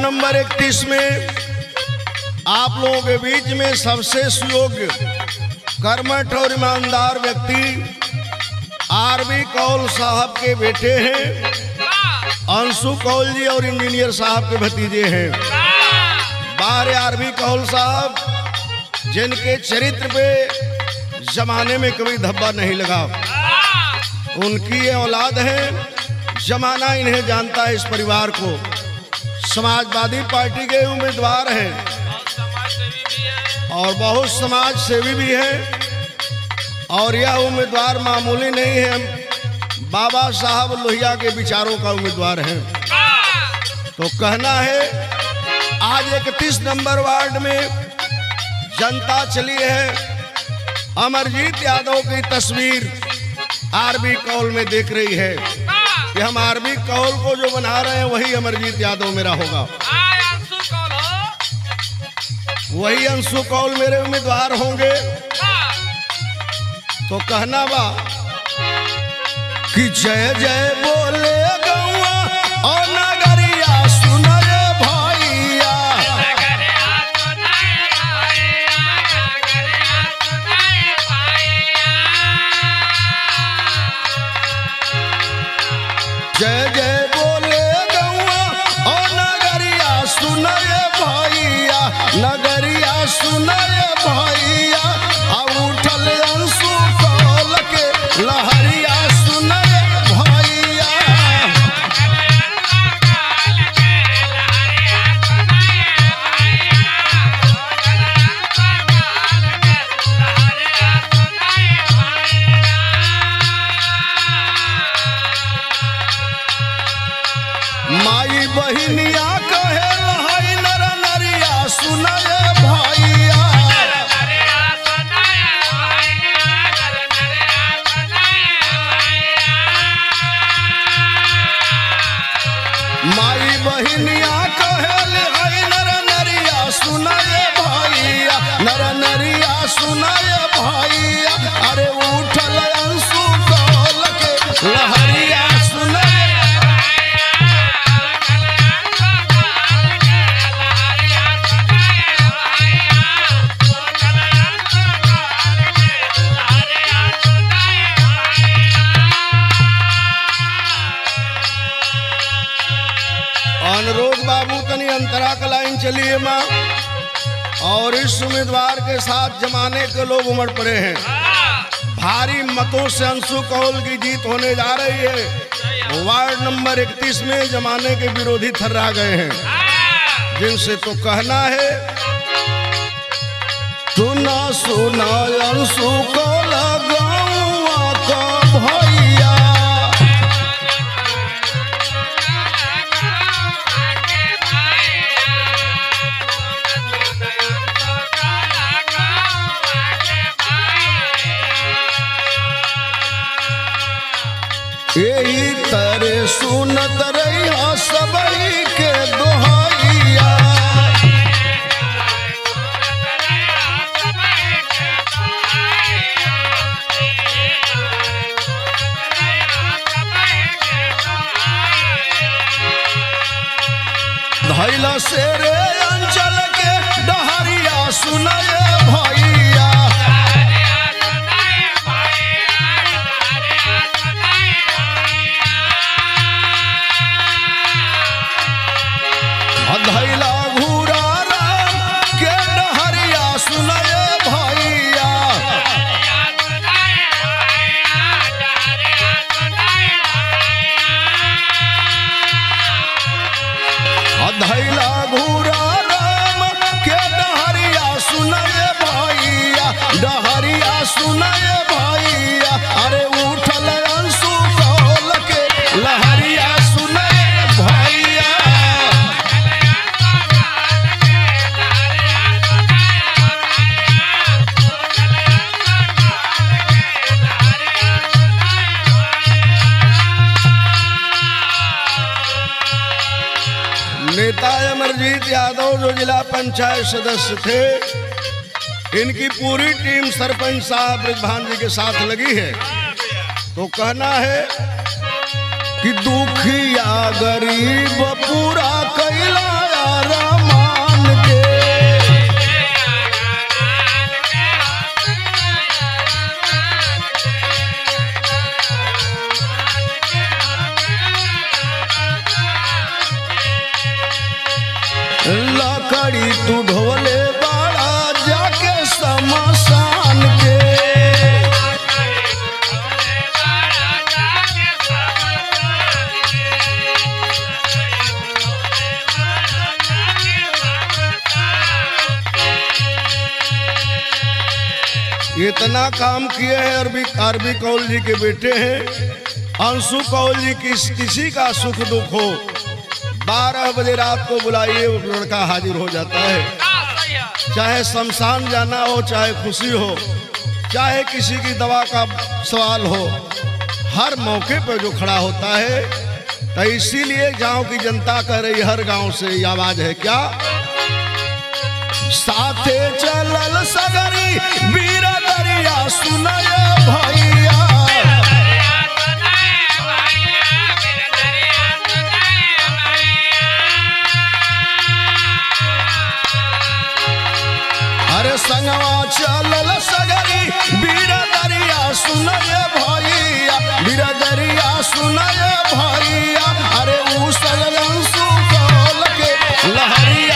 Number 31 में आप लोगों के बीच में सबसे सुयोग्य, कर्मठ और ईमानदार व्यक्ति आरबी कौल साहब के बेटे हैं, अंशु कौल जी, और इंजीनियर साहब के भतीजे हैं। बाहर आरबी कौल साहब, जिनके चरित्र पे जमाने में कभी धब्बा नहीं लगा, उनकी ये औलाद है। जमाना इन्हें जानता है, इस परिवार को। समाजवादी पार्टी के उम्मीदवार हैं और बहुत समाज सेवी भी हैं। और यह उम्मीदवार मामूली नहीं है, बाबा साहब लोहिया के विचारों का उम्मीदवार है। तो कहना है, आज 31 नंबर वार्ड में जनता चली है, अमरजीत यादव की तस्वीर आरबी कौल में देख रही है कि हम आरबी कौल को जो बना रहे हैं वही अमरजीत यादव मेरा होगा, वही अंशु कौल मेरे उम्मीदवार होंगे। तो कहना बा कि जय जय बोले गौआ और नगरिया सुनरे भैया, जय जय बोले गौआ और नगरिया सुनरे भैया, नगरिया सुनरे भैया। उठल अंशु कौल के लहरिया सुनरे भैया, माई बहिनिया कहे लहई नर नरिया सुनरे भैया, माई बहिनिया कहेल हई नर नरिया सुनाए भैया, नर नरिया सुनाए भैया। अरे उठल अंशु कौल के लहरिया सुनाए, अनुरोध बाबू तनी अंतरा का लाइन चलिए माँ। और इस उम्मीदवार के साथ जमाने के लोग उमड़ पड़े हैं। भारी मतों से अंशु कौल की जीत होने जा रही है। वार्ड नंबर 31 में जमाने के विरोधी थर्रा गए हैं, जिनसे तो कहना है, सुना सुना अंशु कौल गौआ का भैया, यही तरह सुनत रहिया सबई के दोहैया, धैला से रे अंचल के डहरिया सुनाए भैया, धैला घूरा राम के डहरिया सुनाए भैया, धैला घूरा राम के डहरिया सुनाए भैया, डहरिया सुनाए भैया। अरे उठल अंशु कौल के लहरिया सुनाए भैया, नेता अमरजीत यादव जो जिला पंचायत सदस्य थे, इनकी पूरी टीम सरपंच साहब ब्रजभान जी के साथ लगी है। तो कहना है, कि दुखिया गरीब पूरा कैला अरमान के। लकड़ी तू ढोले बड़ा जाके शमशान के। इतना काम किए हैं। अरबी कौल जी के बेटे हैं अंशु कौल जी। किसी का सुख दुख हो 12 बजे रात को बुलाइए, वो लड़का हाजिर हो जाता है। चाहे शमशान जाना हो, चाहे खुशी हो, चाहे किसी की दवा का सवाल हो, हर मौके पर जो खड़ा होता है। तो इसीलिए गांव की जनता कह रही, हर गांव से ये आवाज है क्या, साथे चलल सगरी वीर दरिया सुनाए भैया। अरे संगवा चलल सगरी वीर दरिया सुनाए भैया, वीर दरिया सुनाए भैया। अरे ऊ सगरन सुकौल के लहरिया।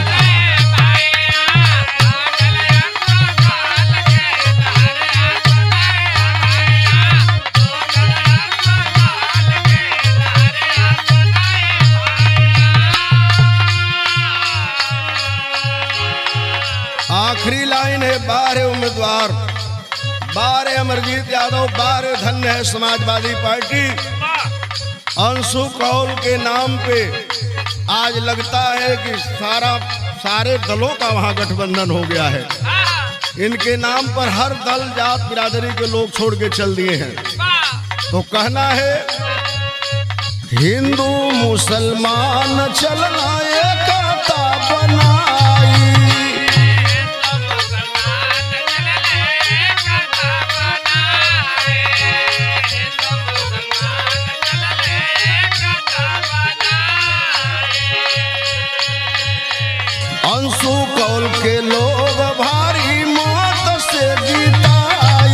आखिरी लाइन है, 12 उम्मीदवार, 12 अमरजीत यादव, 12 धन्य है समाजवादी पार्टी। अंशु कौल के नाम पे आज लगता है कि सारे दलों का वहां गठबंधन हो गया है। इनके नाम पर हर दल जात बिरादरी के लोग छोड़ के चल दिए हैं। तो कहना है हिंदू मुसलमान चलना एकता बनाई। अंशु कौल के लोग भारी मौत से जीताई।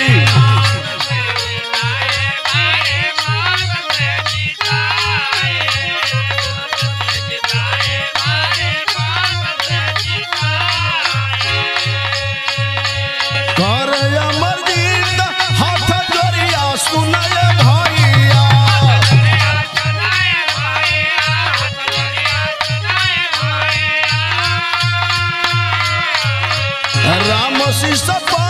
कर अमरजीत हाथ जोड़िया सुनाए भैया। राम सी सपा